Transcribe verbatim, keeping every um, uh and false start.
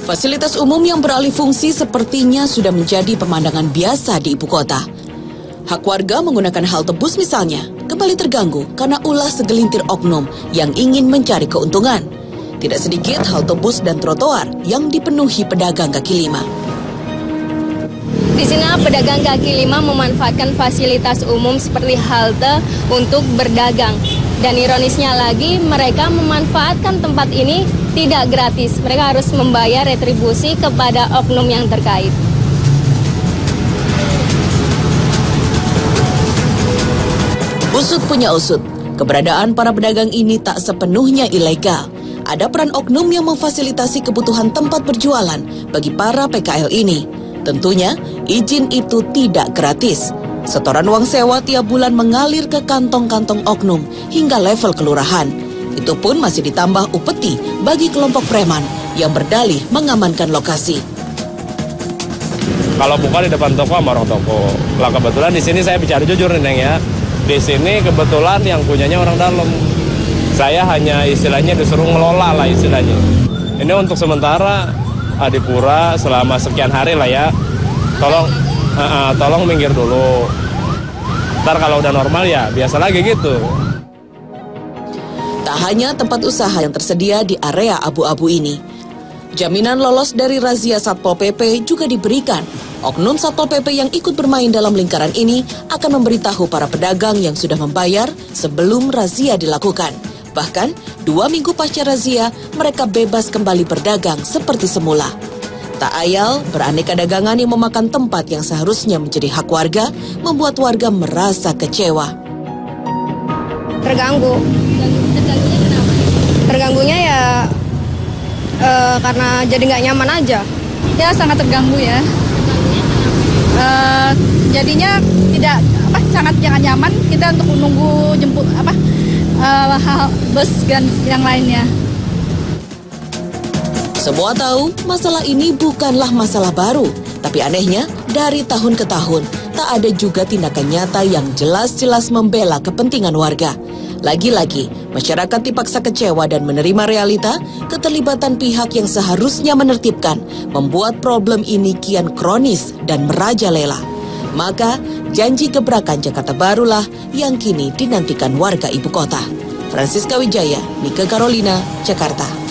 Fasilitas umum yang beralih fungsi sepertinya sudah menjadi pemandangan biasa di ibu kota. Hak warga menggunakan halte bus misalnya kembali terganggu karena ulah segelintir oknum yang ingin mencari keuntungan. Tidak sedikit halte bus dan trotoar yang dipenuhi pedagang kaki lima. Di sini pedagang kaki lima memanfaatkan fasilitas umum seperti halte untuk berdagang. Dan ironisnya lagi, mereka memanfaatkan tempat ini tidak gratis. Mereka harus membayar retribusi kepada oknum yang terkait. Usut punya usut, keberadaan para pedagang ini tak sepenuhnya ilegal. Ada peran oknum yang memfasilitasi kebutuhan tempat berjualan bagi para P K L ini. Tentunya, izin itu tidak gratis. Setoran uang sewa tiap bulan mengalir ke kantong-kantong oknum hingga level kelurahan. Itu pun masih ditambah upeti bagi kelompok preman yang berdalih mengamankan lokasi. Kalau buka di depan toko sama orang toko. Lah kebetulan di sini saya bicara jujur nih Neng ya. Di sini kebetulan yang punyanya orang dalam. Saya hanya istilahnya disuruh ngelola lah istilahnya. Ini untuk sementara Adipura selama sekian hari lah ya. Tolong uh, uh, tolong minggir dulu. Ntar kalau udah normal ya biasa lagi gitu. Tak hanya tempat usaha yang tersedia di area abu-abu ini. Jaminan lolos dari razia Satpol P P juga diberikan. Oknum Satpol P P yang ikut bermain dalam lingkaran ini akan memberitahu para pedagang yang sudah membayar sebelum razia dilakukan. Bahkan, dua minggu pasca razia, mereka bebas kembali berdagang seperti semula. Tak ayal, beraneka dagangan yang memakan tempat yang seharusnya menjadi hak warga, membuat warga merasa kecewa. Terganggu. Terganggunya kenapa? Terganggunya ya e, karena jadi nggak nyaman aja. Ya sangat terganggu ya. E, jadinya tidak apa sangat jangan nyaman kita untuk menunggu jemput apa e, hal bus dan yang lainnya. Semua tahu masalah ini bukanlah masalah baru, tapi anehnya dari tahun ke tahun tak ada juga tindakan nyata yang jelas-jelas membela kepentingan warga. Lagi-lagi, masyarakat dipaksa kecewa dan menerima realita keterlibatan pihak yang seharusnya menertibkan, membuat problem ini kian kronis dan merajalela. Maka, janji gebrakan Jakarta Barulah yang kini dinantikan warga ibu kota. Francisca Wijaya, Nika Carolina, Jakarta.